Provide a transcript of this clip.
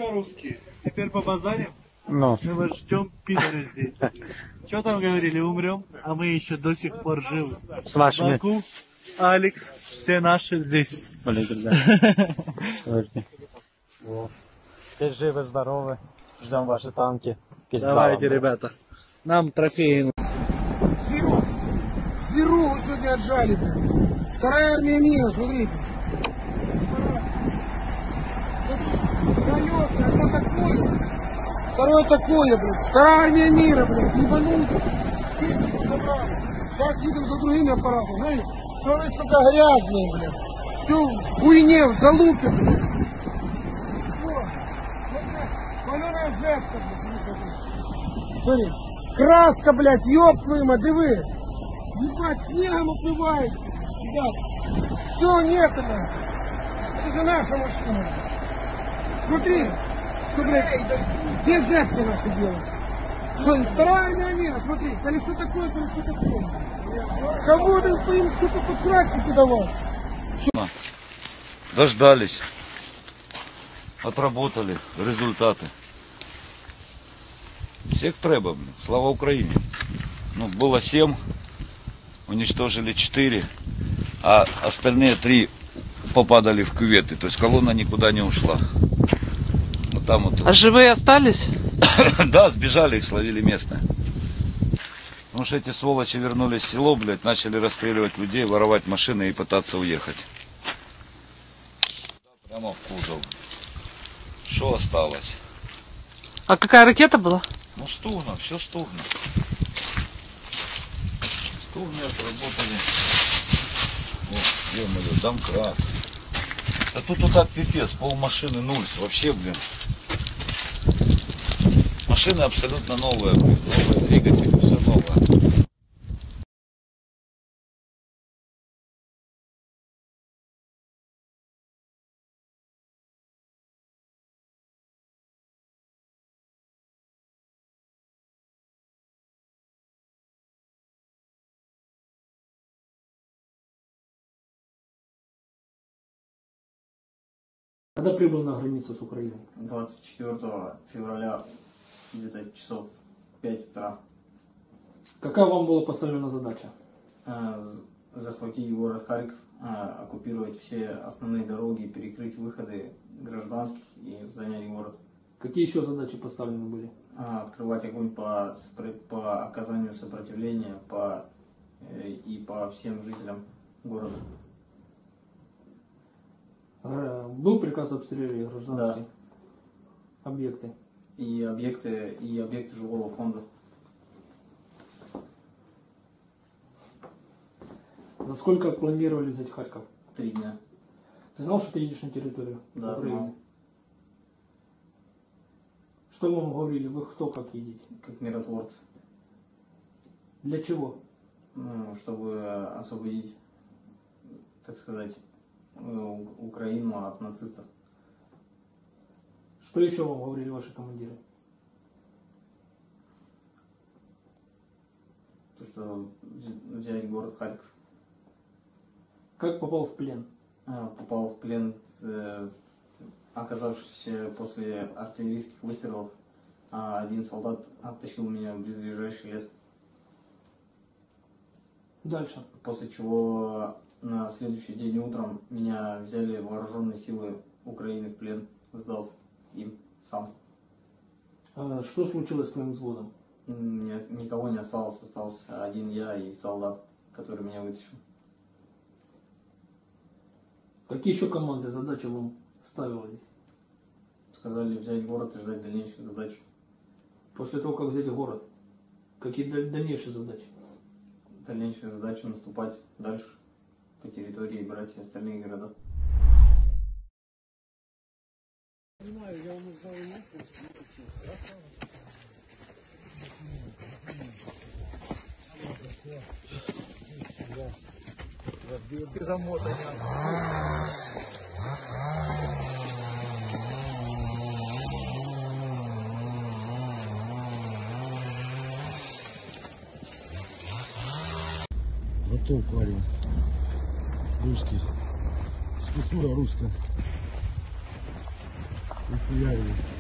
все русские. Теперь по базарим. Ну. Мы вас ждем, пидоры здесь. Что там говорили, умрем, а мы еще до сих пор живы. С вашими. Баку, Алекс, все наши здесь. Все живы, здоровы. Ждем ваши танки. Давайте, ребята. Нам трофеи. Зверу сегодня отжали, блин. Вторая армия мира, смотрите. Колеса, одно такое. Второе такое, блин. Вторая армия мира, блин. Ебануться. Сейчас едем за другими аппаратами. Знаете, стороны, сука, грязные, блин. Все в хуйне, в залупе, блин. Валеная зетка, блин. Смотри. Краска, блядь, ёб твою мать, диви. Ебать, снегом упивается. Ребят, все, нет, блядь. Это же наша машина. Смотри, что, блядь, где зетка нахуй делась? Смотри, вторая мира, смотри, колесо такое, колесо такое. Кого ты им, сука, под сраки давал? Дождались, отработали результаты. Всех треба, блин. Слава Украине. Ну, было 7, уничтожили 4, а остальные 3 попадали в кюветы. То есть колонна никуда не ушла. Вот там вот. А живые остались? Да, сбежали, их словили местные. Потому что эти сволочи вернулись в село, блядь, начали расстреливать людей, воровать машины и пытаться уехать. Прямо в кузов. Что осталось? А какая ракета была? Ну, Стугна, все Стугна. Стугны отработали. О, ё-моё, домкрат. Да тут вот так пипец, полмашины нульс. Вообще, блин. Машина абсолютно новая, блин. Новый двигатель, все новое. Когда прибыл на границу с Украиной? 24 февраля, где-то часов 5 утра. Какая вам была поставлена задача? Захватить город Харьков, оккупировать все основные дороги, перекрыть выходы гражданских и занять город. Какие еще задачи поставлены были? Открывать огонь по оказанию сопротивления и по всем жителям города. Был приказ обстрелять гражданские объекты? И объекты жилого фонда. За сколько планировали взять Харьков? 3 дня. Ты знал, что ты едешь на территорию Да, Украины? знал. Что вам говорили? Вы кто как едете? Как миротворцы. Для чего? Ну, чтобы освободить, так сказать, Украину от нацистов. Что еще вам говорили ваши командиры? То, что взять город Харьков. Как попал в плен? Попал в плен, оказавшись после артиллерийских выстрелов. Один солдат оттащил меня в близлежащий лес. Дальше. После чего на следующий день утром меня взяли вооруженные силы Украины в плен. Сдался им сам. Что случилось с твоим взводом? Никого не осталось. Остался один я и солдат, который меня вытащил. Какие еще команды, задачи вам ставились? Сказали взять город и ждать дальнейших задач. После того, как взять город, какие дальнейшие задачи? Дальнейшая задача наступать дальше по территории и брать все остальные города. Готов, парень. Русский. Спецура русская. Ухуярили.